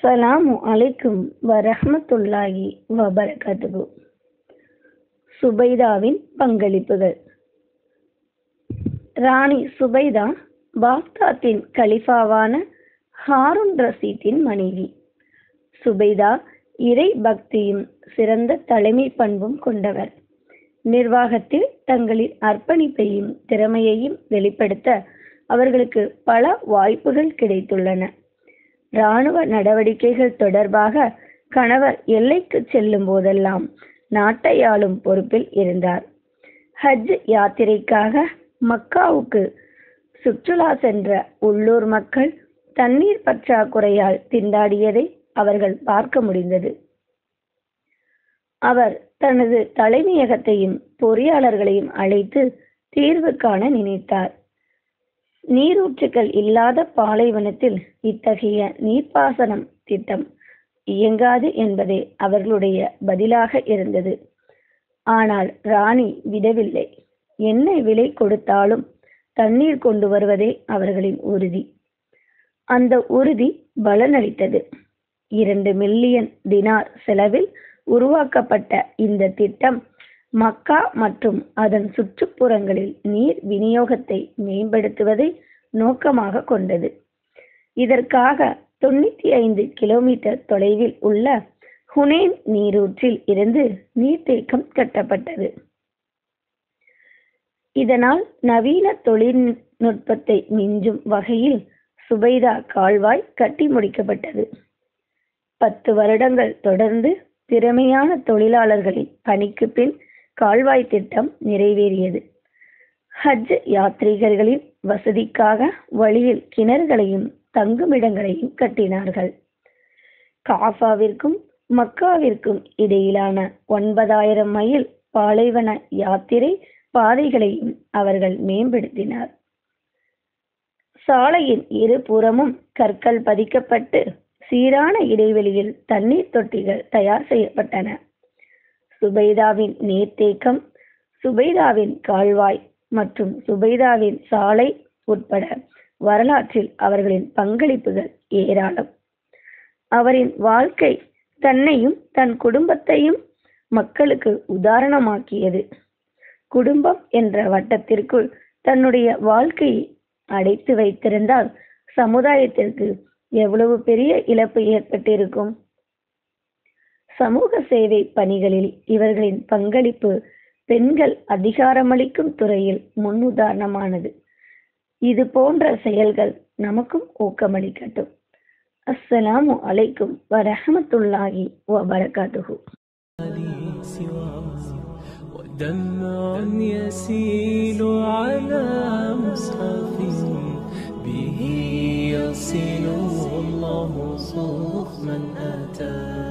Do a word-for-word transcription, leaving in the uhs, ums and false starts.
அஸ்ஸலாமு அலைக்கும் வரஹ்மத்துல்லாஹி வபரகாத்துஹு. சுபைதாவின் பங்களிப்புகள். ராணி சுபைதா பாக்தாத்தின் கலிஃபாவான ஹாரூன் ரஷீதின் மனைவி. சுபைதா இறை பக்தியும் சிறந்த தலைமை பண்பும் கொண்டவர். நிர்வாகத்தில் தங்களின் அர்ப்பணிப்பையும் திறமையையும் வெளிப்படுத்த அவர்களுக்கு பல வாய்ப்புகள் கிடைத்துள்ளன. இராணுவ நடவடிக்கைகள் தொடர்பாக கணவர் எல்லைக்கு செல்லும் போதெல்லாம் நாட்டை ஆளும் பொறுப்பில் இருந்தார். ஹஜ் யாத்திரைக்காக மக்காவுக்கு சுற்றுலா சென்ற உள்ளூர் மக்கள் தண்ணீர் பற்றாக்குறையால் திண்டாடியதை அவர்கள் பார்க்க முடிந்தது. அவர் தனது தலைமையகத்தையும் பொறியாளர்களையும் அழைத்து தீர்வு காண நினைத்தார். நீரூற்றுக்கள் இல்லாத பாலைவனத்தில் இத்தகைய நீர்ப்பாசனம் திட்டம் இயங்காது என்பதே அவர்களுடைய பதிலாக இருந்தது. ஆனால் ராணி விடவில்லை. என்ன விலை கொடுத்தாலும் தண்ணீர் கொண்டு வருவதே அவர்களின் உறுதி. அந்த உறுதி பலனளித்தது. இரண்டு மில்லியன் தினார் செலவில் உருவாக்கப்பட்ட இந்த திட்டம் மக்கா மற்றும் அதன் சுற்றுப்புறங்களில் நீர் விநியோகத்தை மேம்படுத்துவதை நோக்கமாக கொண்டது. இதற்காக தொண்ணூத்தி ஐந்து கிலோமீட்டர் தொலைவில் உள்ள ஹுனேன் நீரூற்றில் இருந்து நீர்த்தேக்கம் கட்டப்பட்டது. இதனால் நவீன தொழில்நுட்பத்தை மிஞ்சும் வகையில் சுபைதா கால்வாய் கட்டி முடிக்கப்பட்டது. பத்து வருடங்கள் தொடர்ந்து திறமையான தொழிலாளர்களின் பணிக்கு பின் கால்வாய் திட்டம் நிறைவேறியது. ஹஜ் யாத்ரீகர்களின் வசதிக்காக வழியில் கிணறுகளையும் தங்குமிடங்களையும் கட்டினார்கள். காஃபாவிற்கும் மக்காவிற்கும் இடையிலான ஒன்பதாயிரம் மைல் பாலைவன யாத்திரை பாதைகளையும் அவர்கள் மேம்படுத்தினார். சாலையின் இருபுறமும் கற்கள் பதிக்கப்பட்டு சீரான இடைவெளியில் தண்ணீர் தொட்டிகள் தயார் செய்யப்பட்டன. சுபைதாவின் நீர்த்தேக்கம், சுபைதாவின் கால்வாய் மற்றும் சுபைதாவின் சாலை உட்பட வரலாற்றில் அவர்களின் பங்களிப்புகள் ஏராளம். அவரின் வாழ்க்கை தன்னையும் தன் குடும்பத்தையும் மக்களுக்கு உதாரணமாக்கியது. குடும்பம் என்ற வட்டத்திற்குள் தன்னுடைய வாழ்க்கையை அடைத்து வைத்திருந்தால் சமுதாயத்திற்கு எவ்வளவு பெரிய இழப்பு ஏற்பட்டிருக்கும். சமூக சேவை பணிகளில் இவர்களின் பங்களிப்பு பெண்கள் அதிகாரமளிக்கும் துறையில் முன்னுதாரணமானது. இது போன்ற செயல்கள் நமக்கும் ஊக்கமளிக்கட்டும். அஸ்ஸலாமு அலைக்கும் வரஹ்மத்துல்லாஹி வபரகாத்துஹு. دمع يسيل على مصحف به يصل الله صوف من أتى